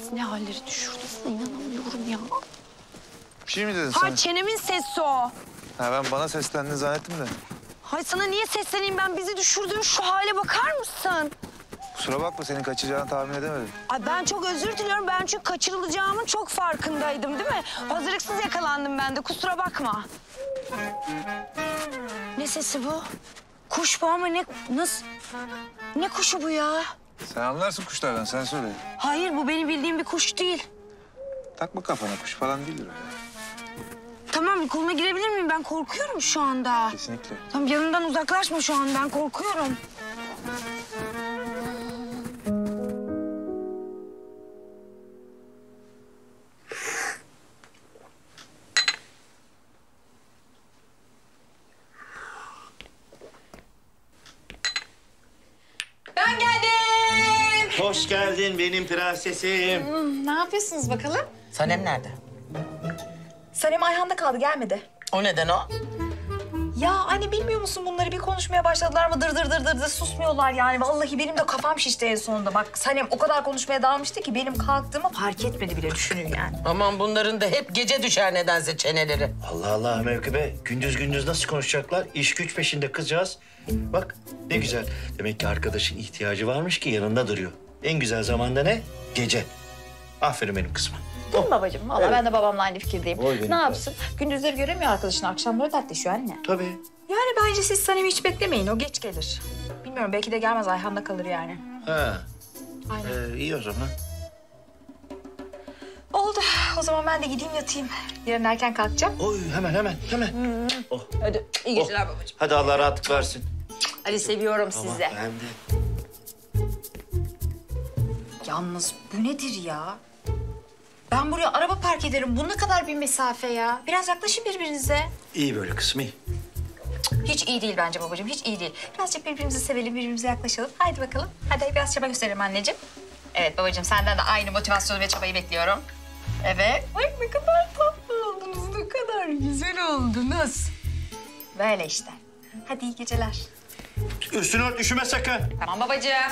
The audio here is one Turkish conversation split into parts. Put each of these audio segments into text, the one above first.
bizi ne halleri düşürdü. Sana inanamıyorum ya. Bir şey mi dedin sen? Hay çenemin sesi o. Ha, ben bana seslendin zannettim de. Hay sana niye sesleneyim ben? Bizi düşürdüğün şu hale bakar mısın? Kusura bakma, senin kaçacağını tahmin edemedim. Ay ben çok özür diliyorum. Ben çünkü kaçırılacağımın çok farkındaydım değil mi? Hazırlıksız yakalandım ben de. Kusura bakma. Ne sesi bu? Kuş bu ama ne... Nasıl? Ne kuşu bu ya? Sen anlarsın kuşlardan, sen söyle. Hayır bu benim bildiğim bir kuş değil. Takma kafana, kuş falan değildir o ya. Tamam bir koluna girebilir miyim? Ben korkuyorum şu anda. Kesinlikle. Tamam yanından uzaklaşma şu an. Ben korkuyorum. Ben geldim. Hoş geldin benim prensesim. Ne yapıyorsunuz bakalım? Sanem nerede? Sanem Ayhan'da kaldı, gelmedi. O neden o? Ya anne bilmiyor musun bunları bir konuşmaya başladılar mı dır dır dır dır dır susmuyorlar yani. Vallahi benim de kafam şişti en sonunda. Bak Sanem o kadar konuşmaya dalmıştı ki benim kalktığımı fark etmedi bile, düşünün yani. Aman bunların da hep gece düşer nedense çeneleri. Allah Allah Mevkibe, gündüz gündüz nasıl konuşacaklar? İş güç peşinde kızcağız. Bak ne güzel. Demek ki arkadaşın ihtiyacı varmış ki yanında duruyor. En güzel zamanda ne? Gece. Aferin benim kızıma. Değil mi babacığım? Vallahi ben de babamla aynı fikirdeyim. Oy benim Ne yapsın? Gündüzleri göremiyor arkadaşını, akşamları dertleşiyor anne. Tabii. Yani bence siz Sanem'i hiç beklemeyin, o geç gelir. Bilmiyorum, belki de gelmez, Ayhan'da kalır yani. Ha. Aynen. İyi o zaman. Oldu. O zaman ben de gideyim yatayım. Yarın erken kalkacağım. Oy hemen. Oh. Hadi iyi geceler babacığım. Hadi Allah rahatlık versin. Ali seviyorum Tamam, sizi. ben de. Yalnız bu nedir ya? Ben buraya araba park ederim. Bu ne kadar bir mesafe ya? Biraz yaklaşın birbirinize. İyi böyle kızım, iyi. Hiç iyi değil bence babacığım, hiç iyi değil. Birazcık birbirimizi sevelim, birbirimize yaklaşalım. Haydi bakalım. Hadi biraz çaba gösterelim anneciğim. Evet babacığım, senden de aynı motivasyonu ve çabayı bekliyorum. Evet. Bak ne kadar tatlı oldunuz, ne kadar güzel oldunuz. Böyle işte. Hadi iyi geceler. Üstünü ört, üşüme sakın. Tamam babacığım.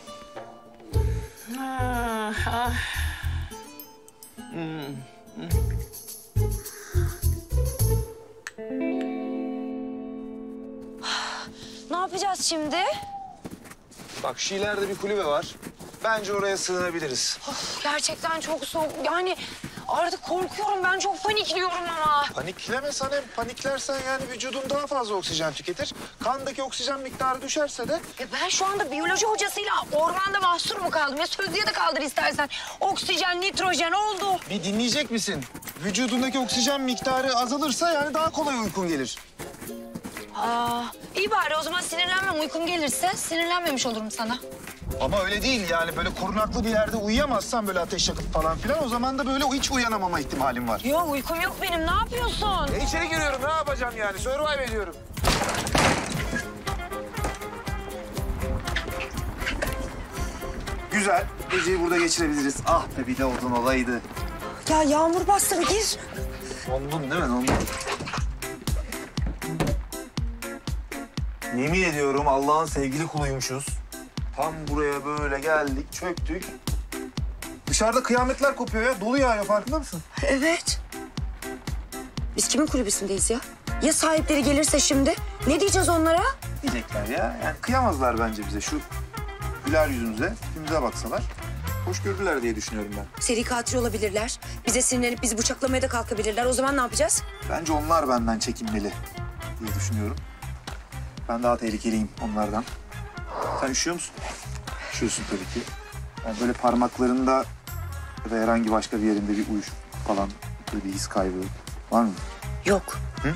Ne yapacağız şimdi? Bak şu ileride bir kulübe var. Bence oraya sığınabiliriz. Of, gerçekten çok soğuk. Yani artık korkuyorum. Ben çok panikliyorum ama. Panikleme Sanem. Paniklersen yani vücudun daha fazla oksijen tüketir. Kandaki oksijen miktarı düşerse de... Ben şu anda biyoloji hocasıyla ormanda mahsur mu kaldım? Ya sözlüğe de kaldır istersen. Oksijen, nitrojen oldu. Bir dinleyecek misin? Vücudundaki oksijen miktarı azalırsa yani daha kolay uykun gelir. İyi bari o zaman sinirlenmem. Uykum gelirse sinirlenmemiş olurum sana. Ama öyle değil yani böyle korunaklı bir yerde uyuyamazsan böyle ateş yakıp falan filan o zaman da böyle hiç uyanamama ihtimalim var. Yok uykum yok benim. Ne yapıyorsun? İçeri giriyorum ne yapacağım yani survive ediyorum. Güzel. Geceyi burada geçirebiliriz. Ah be bir de odun olaydı. Ya yağmur bastı gir. Ondun değil mi? Ondun. Yemin ediyorum Allah'ın sevgili kuluymuşuz. Tam buraya böyle geldik, çöktük. Dışarıda kıyametler kopuyor ya. Dolu yağıyor farkında mısın? Evet. Biz kimin kulübüsündeyiz ya? Ya sahipleri gelirse şimdi? Ne diyeceğiz onlara? Diyecekler ya. Yani kıyamazlar bence bize. Şu güler yüzümüze, tipimize baksalar. Hoş görürler diye düşünüyorum ben. Seri katil olabilirler. Bize sinirlenip bizi bıçaklamaya da kalkabilirler. O zaman ne yapacağız? Bence onlar benden çekinmeli diye düşünüyorum. Ben daha tehlikeliyim onlardan. Sen üşüyor musun? Üşüyorsun tabii ki. Yani böyle parmaklarında ya da herhangi başka bir yerinde bir uyuşuk falan böyle bir his kaybı var mı? Yok. Hı?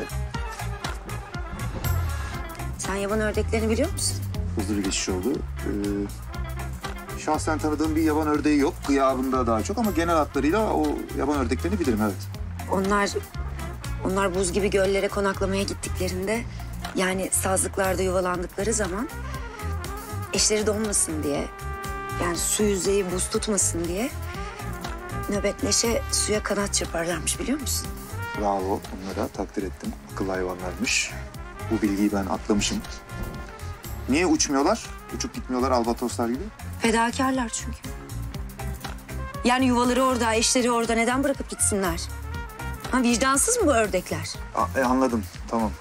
Sen yaban ördeklerini biliyor musun? Hızlı bir geçiş oldu. Şahsen tanıdığım bir yaban ördeği yok. Gıyabında daha çok ama genel hatlarıyla o yaban ördeklerini bilirim evet. Onlar buz gibi göllere konaklamaya gittiklerinde... Yani sazlıklarda yuvalandıkları zaman... eşleri donmasın diye... Yani su yüzeyi buz tutmasın diye... nöbetleşe suya kanat çırparlarmış biliyor musun? Bravo, onlara takdir ettim. Akıllı hayvanlarmış. Bu bilgiyi ben atlamışım. Niye uçmuyorlar? Uçup gitmiyorlar albatoslar gibi. Fedakarlar çünkü. Yani yuvaları orada, eşleri orada. Neden bırakıp gitsinler? Ha, vicdansız mı bu ördekler? Anladım. Tamam.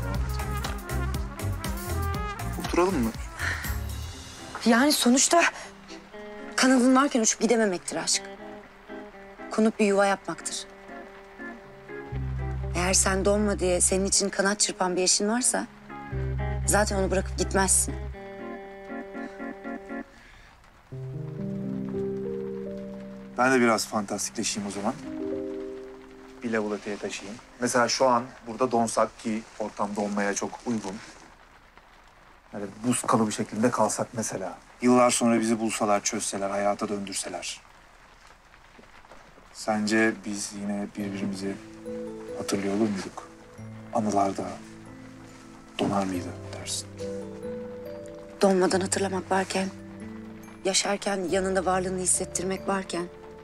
Oturalım mı? Yani sonuçta kanadın varken uçup gidememektir aşk. Konup bir yuva yapmaktır. Eğer sen donma diye senin için kanat çırpan bir eşin varsa... zaten onu bırakıp gitmezsin. Ben de biraz fantastikleşeyim o zaman. Bir level öteye taşıyayım. Mesela şu an burada donsak ki ortam donmaya çok uygun. Yani buz kalıbı şeklinde kalsak mesela. Yıllar sonra bizi bulsalar, çözseler, hayata döndürseler. Sence biz yine birbirimizi hatırlıyor olur muyduk? Anılarda donar mıydı dersin? Donmadan hatırlamak varken... yaşarken yanında varlığını hissettirmek varken...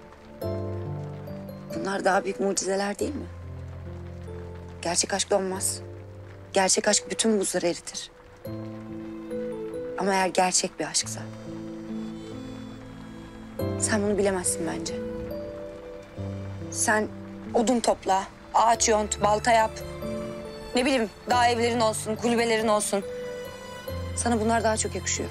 bunlar daha büyük mucizeler değil mi? Gerçek aşk donmaz. Gerçek aşk bütün buzları eritir. Ama eğer gerçek bir aşksa... sen bunu bilemezsin bence. Sen odun topla, ağaç yont, balta yap. Ne bileyim, dağ evlerin olsun, kulübelerin olsun. Sana bunlar daha çok yakışıyor.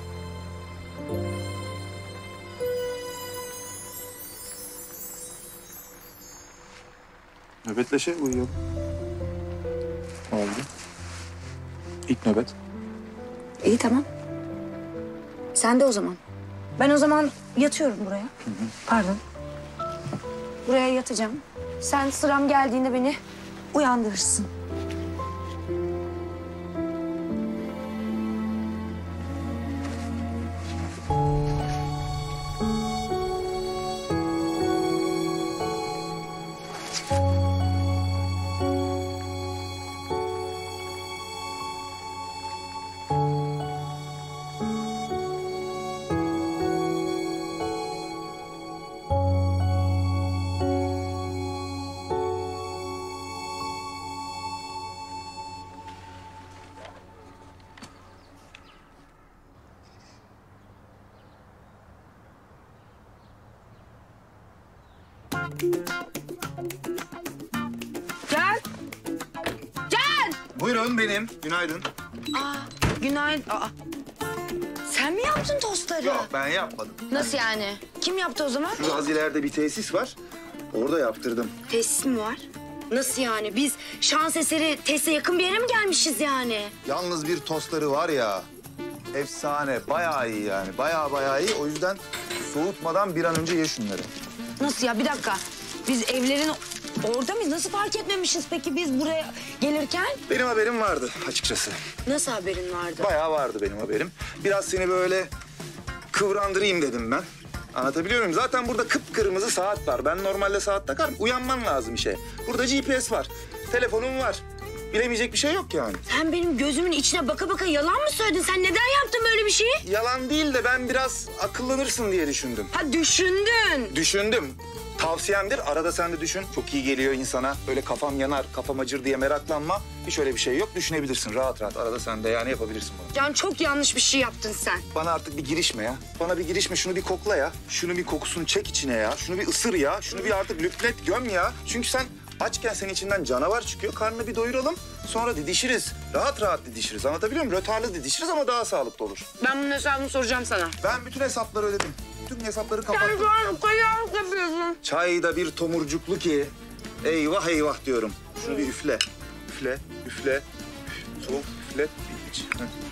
Nöbetleşe uyuyalım. Ne oldu? İlk nöbet. İyi tamam. Sen de o zaman. Ben o zaman yatıyorum buraya. Pardon. Buraya yatacağım. Sen sıram geldiğinde beni uyandırırsın. Can! Can! Buyurun benim. Günaydın. Günaydın. Sen mi yaptın tostları? Yok ben yapmadım. Nasıl yani? Kim yaptı o zaman? Şurada az ileride bir tesis var. Orada yaptırdım. Tesis mi var? Nasıl yani? Biz şans eseri tesise yakın bir yere mi gelmişiz yani? Yalnız bir tostları var ya. Efsane. Bayağı iyi yani. Bayağı iyi. O yüzden soğutmadan bir an önce ye şunları. Nasıl ya? Bir dakika. Biz evlerin orada mıyız? Nasıl fark etmemişiz peki biz buraya gelirken? Benim haberim vardı açıkçası. Nasıl haberin vardı? Bayağı vardı benim haberim. Biraz seni böyle kıvrandırayım dedim ben. Anlatabiliyor muyum? Zaten burada kıpkırmızı saat var. Ben normalde saat takarım. Uyanman lazım işe. Burada GPS var. Telefonum var. Bilemeyecek bir şey yok yani. Sen benim gözümün içine baka baka yalan mı söyledin? Sen neden yaptın böyle bir şeyi? Yalan değil de ben biraz akıllanırsın diye düşündüm. Ha düşündün. Düşündüm. Tavsiyemdir. Arada sen de düşün. Çok iyi geliyor insana. Böyle kafam yanar, kafam acır diye meraklanma. Hiç öyle bir şey yok. Düşünebilirsin rahat rahat. Arada sen de yani yapabilirsin bunu. Can çok yanlış bir şey yaptın sen. Bana artık bir girişme ya. Bana bir girişme. Şunu bir kokla ya. Şunu bir kokusunu çek içine ya. Şunu bir ısır ya. Şunu bir artık lüplet göm ya. Çünkü sen açken senin içinden canavar çıkıyor. Karnını bir doyuralım. Sonra didişiriz. Rahat rahat didişiriz. Anlatabiliyor muyum? Rötarlı didişiriz ama daha sağlıklı olur. Ben bunun hesabını soracağım sana. Ben bütün hesapları ödedim. Bütün hesapları kapattım. Sen şu an ukalalık yapıyorsun. Çayda bir tomurcuklu ki. Eyvah eyvah diyorum. Şunu bir üfle. Üfle, üfle. Soğuk üfle. Bir iç.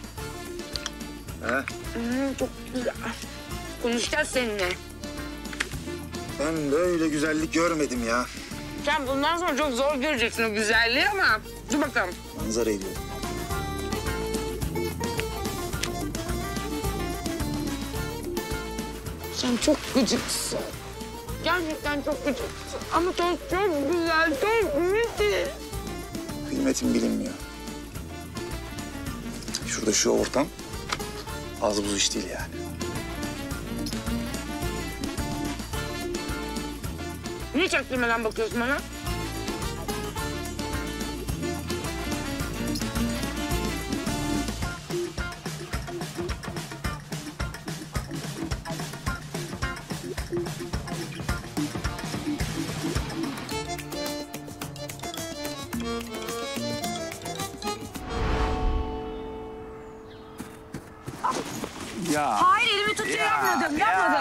Heh. Çok güzel. Konuşacağız seninle. Ben böyle güzellik görmedim ya. Sen bundan sonra çok zor göreceksin o güzelliği ama. Dur bakalım. Manzara ediyorum. Sen çok gıcıksın. Gerçekten çok gıcıksın. Ama tost çok güzel, çok müthiş. Kıymetim bilinmiyor. Şurada şu ortam az buz iş değil yani. Niye çaktırmadan bakıyorsun bana? Ya. Hayır elimi tutuyor yapmadım.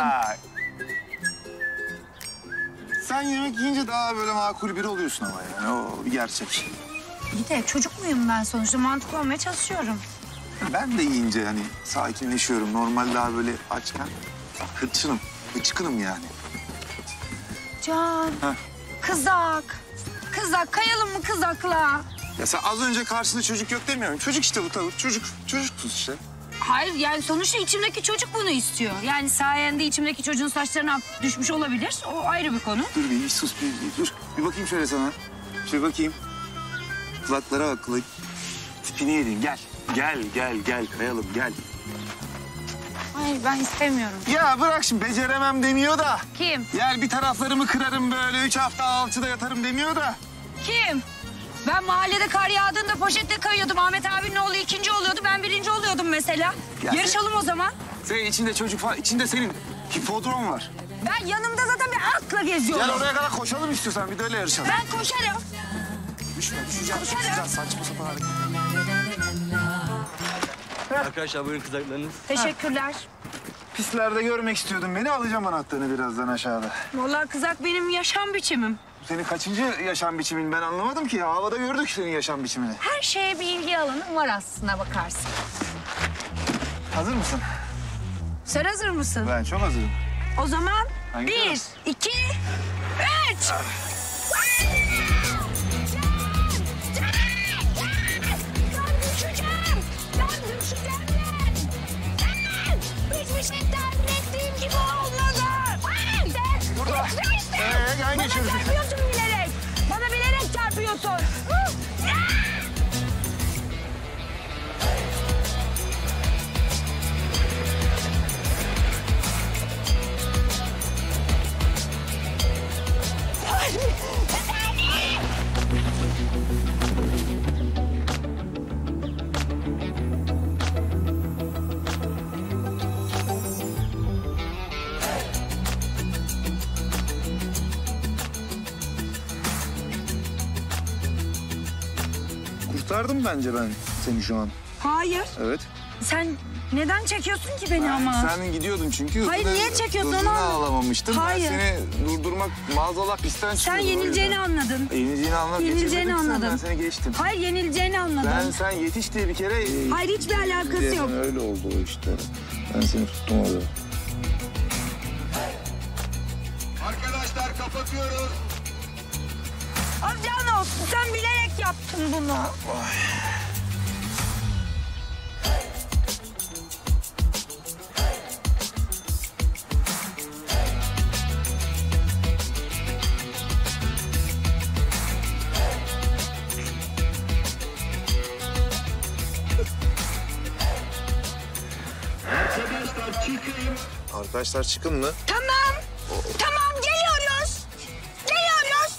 Sen yemek yiyince daha böyle makul biri oluyorsun ama yani. O bir gerçek. İyi de çocuk muyum ben sonuçta? Mantıklı olmaya çalışıyorum. Ben de yiyince hani sakinleşiyorum. Normal daha böyle açken hırçınım. Hıçkınım yani. Can. Heh. Kızak. Kızak kayalım mı kızakla? Ya sen az önce karşında çocuk yok demiyorum. Çocuk işte bu tavuk. Çocuk işte. Hayır yani sonuçta içimdeki çocuk bunu istiyor. Yani sayende içimdeki çocuğun saçlarına düşmüş olabilir. O ayrı bir konu. Dur bir sus dur. Bir bakayım şöyle sana. Şöyle bakayım. Kulaklara bak kulak. Tipini yedin gel. Gel kayalım gel. Hayır ben istemiyorum. Ya bırak şimdi beceremem demiyor da. Kim? Yer bir taraflarımı kırarım böyle 3 hafta alçıda yatarım demiyor da. Kim? Ben mahallede kar yağdığında poşette kayıyordum. Ahmet abinin oğlu ikinci oluyordu. Ben birinci oluyordum mesela. Ya Yarışalım o zaman. Senin içinde çocuk var. İçinde senin hipodrom var. Ben yanımda zaten bir atla geziyorum. Gel oraya kadar koşalım istiyorsan bir de öyle yarışalım. Ben koşarım. Düşeceğim. Saçma sapan hareket. Arkadaşlar buyurun kızartlarınız. Teşekkürler. Pislerde görmek istiyordum. Beni alacağım anahtarını birazdan aşağıda. Vallahi kızak benim yaşam biçimim. Senin kaçıncı yaşam biçimin ben anlamadım ki. Havada gördük senin yaşam biçimini. Her şeye bir ilgi alanım var aslına bakarsın. Hazır mısın? Sen hazır mısın? Ben çok hazırım. O zaman Hangi 1, taraf? 2, 3. Hiçbir şey tahmin ettiğim gibi olmadı. Burada. Gel Bana geçiyoruz. çarpıyorsun bilerek. Bana bilerek çarpıyorsun. Kurtardım bence ben seni şu an. Hayır. Evet. Sen neden çekiyorsun ki beni ama? Sen gidiyordun çünkü. Hayır, niye çekiyorsun hızını onu? alamamıştım. Hayır. Ben seni durdurmak maazallah pistten Sen çıkıyordum. yenileceğini anladın. Yenileceğini anladım. Yenileceğini anladım. Ben seni geçtim. Hayır yenileceğini anladım. Sen yetiş diye bir kere... Hayır hiçbir alakası yok. Öyle oldu o işte. Ben seni tuttum orada. Arkadaşlar kapatıyoruz. Can olsun sen bilerek yaptın bunu. Arkadaşlar çıkın mı? Tamam. Tamam geliyoruz. Geliyoruz.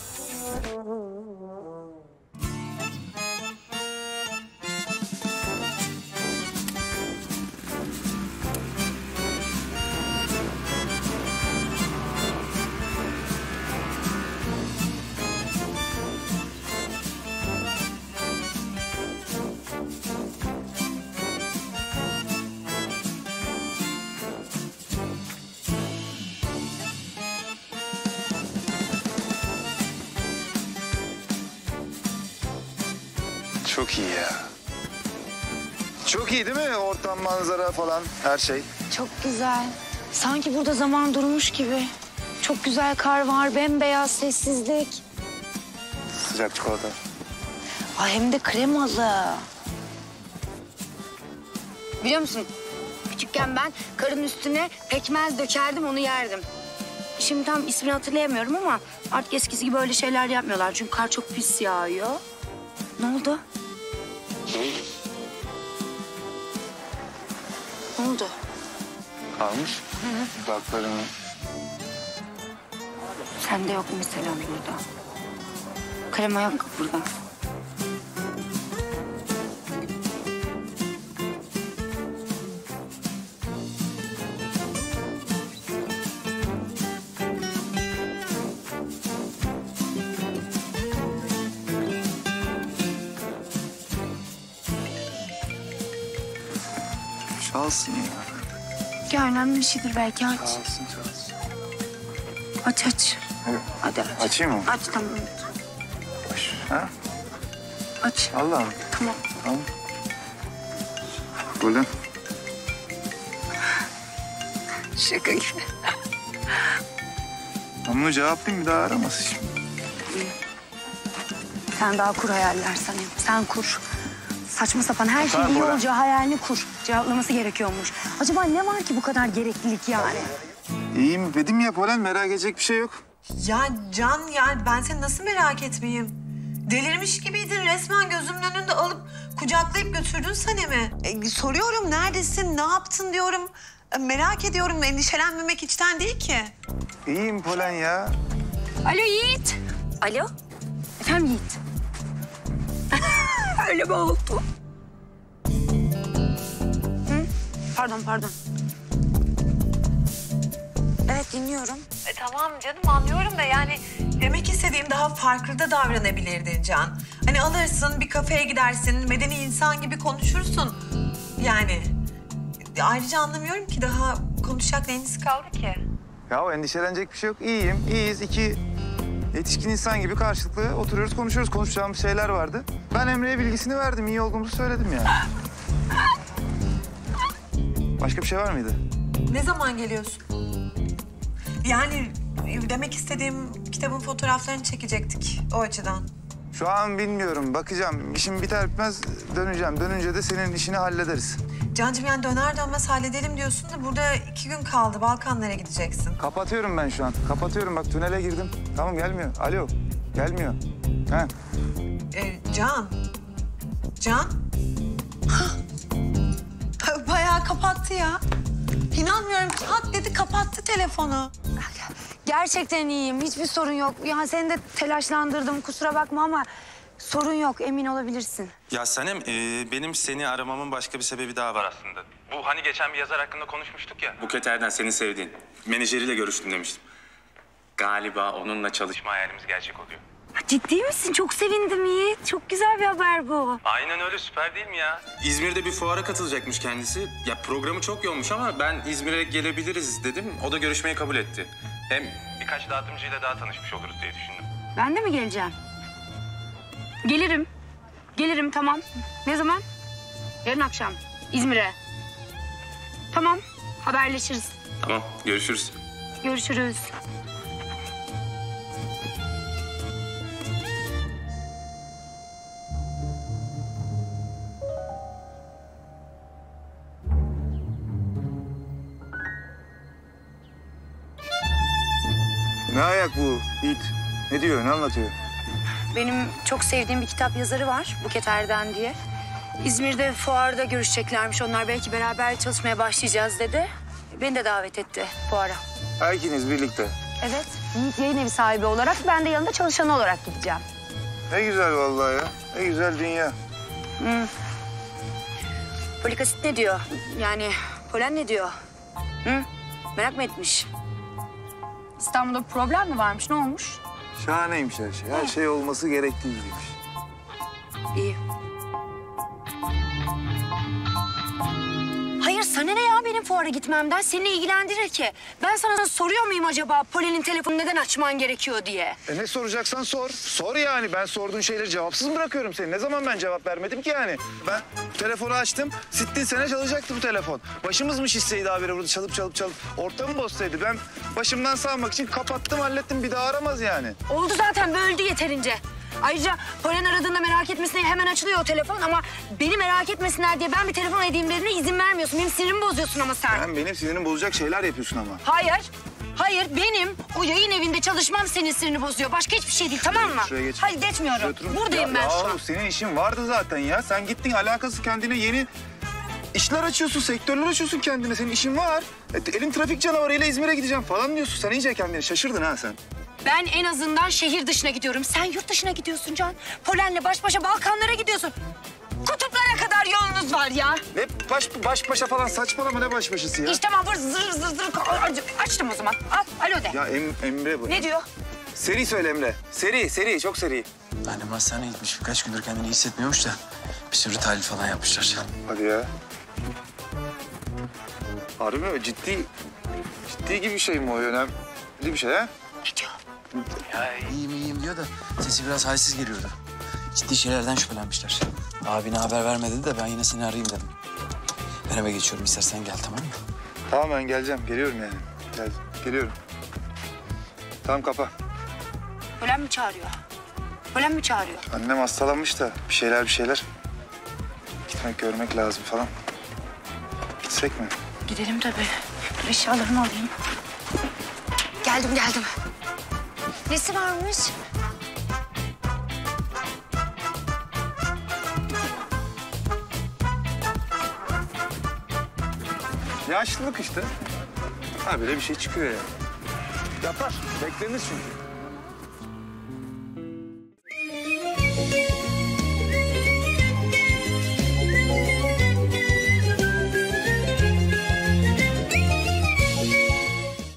Çok iyi ya. Çok iyi değil mi? Ortam, manzara falan, her şey. Çok güzel. Sanki burada zaman durmuş gibi. Çok güzel kar var, bembeyaz sessizlik. Sıcak çikolata. Ay hem de kremalı. Biliyor musun? Küçükken ben karın üstüne pekmez dökerdim, onu yerdim. Şimdi tam ismini hatırlayamıyorum ama artık eskisi gibi öyle şeyler yapmıyorlar. Çünkü kar çok pis yağıyor. Ne oldu? Ne oldu? Kalmış. Dudaklarını. Sende yok mesela burada. Krema yok burada. Çalsın ya. Ya önemli bir şeydir belki aç. Çalsın çalsın. Aç. Evet. Hadi aç. Açayım mı? Aç tamam. Ha? Aç. Allah'ım. Tamam. Tamam. Böyle. Şaka gibi. Ben bunu cevaplayayım bir daha aramasın şimdi. Sen daha kur hayaller Sanem. Sen kur. Saçma sapan her şey Tamam, iyi Bora. olacağı hayalini kur. Cevaplaması gerekiyormuş. Acaba ne var ki bu kadar gereklilik yani? İyiyim dedim ya Polen, merak edecek bir şey yok. Ya Can, yani ben seni nasıl merak etmeyeyim? Delirmiş gibiydin, resmen gözümün önünde alıp kucaklayıp götürdün Sanem'i. Soruyorum neredesin, ne yaptın diyorum. Merak ediyorum, endişelenmemek içten değil ki. İyiyim Polen ya. Alo Yiğit. Alo. Efendim Yiğit. Öyle mi oldu? Hı? Pardon. Evet dinliyorum. Tamam canım, anlıyorum da yani demek istediğim daha farklı da davranabilirdin Can. Hani alırsın, bir kafeye gidersin, medeni insan gibi konuşursun. Yani ayrıca anlamıyorum ki daha konuşacak neyiniz kaldı ki? Ya endişelenecek bir şey yok. İyiyim, iyiyiz. İki yetişkin insan gibi karşılıklı oturuyoruz, konuşuyoruz. Konuşacağımız şeyler vardı. Ben Emre'ye bilgisini verdim, iyi olduğumuzu söyledim yani. Başka bir şey var mıydı? Ne zaman geliyorsun? Yani demek istediğim kitabın fotoğraflarını çekecektik o açıdan. Şu an bilmiyorum, bakacağım. İşim biter bitmez döneceğim. Dönünce de senin işini hallederiz. Cancığım yani döner dönmez halledelim diyorsun da burada 2 gün kaldı. Balkanlara gideceksin. Kapatıyorum ben şu an. Kapatıyorum, bak tünele girdim. Tamam, gelmiyor. Alo, gelmiyor. Ha. Can? Bayağı kapattı ya. İnanmıyorum, çat dedi kapattı telefonu. Gerçekten iyiyim. Hiçbir sorun yok. Ya seni de telaşlandırdım. Kusura bakma ama sorun yok. Emin olabilirsin. Ya Sanem, benim seni aramamın başka bir sebebi daha var aslında. Bu hani geçen bir yazar hakkında konuşmuştuk ya. Buket Erden, seni sevdiğin. Menajeriyle görüştüm demiştim. Galiba onunla çalışma hayalimiz gerçek oluyor. Ciddi misin? Çok sevindim Yiğit. Çok güzel bir haber bu. Aynen öyle, süper değil mi ya? İzmir'de bir fuara katılacakmış kendisi. Ya programı çok yoğunmuş ama ben İzmir'e gelebiliriz dedim. O da görüşmeyi kabul etti. Hem birkaç dağıtımcıyla daha tanışmış oluruz diye düşündüm. Ben de mi geleceğim? Gelirim. Gelirim tamam. Ne zaman? Yarın akşam. İzmir'e. Tamam. Haberleşiriz. Tamam, görüşürüz. Görüşürüz. Ne ayak bu Yiğit? Ne diyor, ne anlatıyor? Benim çok sevdiğim bir kitap yazarı var. Buket Erden diye. İzmir'de fuarda görüşeceklermiş. Onlar belki beraber çalışmaya başlayacağız dedi. Beni de davet etti fuara. İkiniz birlikte. Evet. Yiğit yayın evi sahibi olarak ben de yanında çalışan olarak gideceğim. Ne güzel vallahi ya. Ne güzel dünya. Folik asit ne diyor? Yani polen ne diyor? Hı? Merak mı etmiş? İstanbul'da bir problem mi varmış? Ne olmuş? Şahaneymiş her şey. Her şey olması gerektiği gibiymiş. İyi. Hayır sana ne ya benim fuara gitmemden? Seni ilgilendirir ki. Ben sana soruyor muyum acaba Polen'in telefonu neden açman gerekiyor diye? Ne soracaksan sor. Sor yani. Ben sorduğun şeyleri cevapsız mı bırakıyorum seni? Ne zaman ben cevap vermedim ki yani? Ben telefonu açtım. Sittin sene çalacaktı bu telefon. Başımız mı şişseydi habire burada çalıp. Ortamı bozsaydı. Ben başımdan sağmak için kapattım, hallettim. Bir daha aramaz yani. Oldu zaten böldü yeterince. Ayrıca Polen aradığında merak etmesine hemen açılıyor o telefon ama beni merak etmesinler diye ben bir telefon edeyim dediğine izin vermiyorsun. Benim sinirimi bozuyorsun ama sen. Sen benim sinirimi bozacak şeyler yapıyorsun ama. Hayır benim o yayın evinde çalışmam senin sinirini bozuyor. Başka hiçbir şey değil tamam mı? Şuraya geç. Hayır geçmiyorum. Buradayım ben şu an. Senin işin vardı zaten ya. Sen gittin alakası kendine yeni işler açıyorsun, sektörler açıyorsun kendine. Senin işin var. Elin trafik canavarıyla İzmir'e gideceğim falan diyorsun. Sen iyice kendine şaşırdın ha sen. Ben en azından şehir dışına gidiyorum. Sen yurt dışına gidiyorsun Can. Polen'le baş başa Balkanlara gidiyorsun. Kutuplara kadar yolunuz var ya. Ne baş başa falan saçmalama, ne baş başası ya? İşte ben zır açtım o zaman. Al alo de. Ya Emre bu. Ne diyor? Seri söyle Emre. Seri, çok seri. Annem hastaneye gitmiş. Birkaç gündür kendini iyi hissetmiyormuş da bir sürü tahlil falan yapmışlar. Hadi ya. Harbi mi? Ciddi gibi bir şey mi o? Önemli bir şey ha? Ya iyiyim diyor da sesi biraz halsiz geliyordu. Ciddi şeylerden şüphelenmişler. Abine haber vermedi de ben yine seni arayayım dedim. Ben eve geçiyorum, istersen gel, tamam mı? Tamam, ben geleceğim. Geliyorum yani. Geliyorum. Tamam, kapa. Ölen mi çağırıyor? Ölen mi çağırıyor? Annem hastalanmış da bir şeyler. Gitmek, görmek lazım falan. Gitsek mi? Gidelim tabii. Dur eşyalarımı alayım. Geldim. Nesi varmış? Yaşlılık işte. Ha, böyle bir şey çıkıyor ya. Yapar. Beklenir çünkü.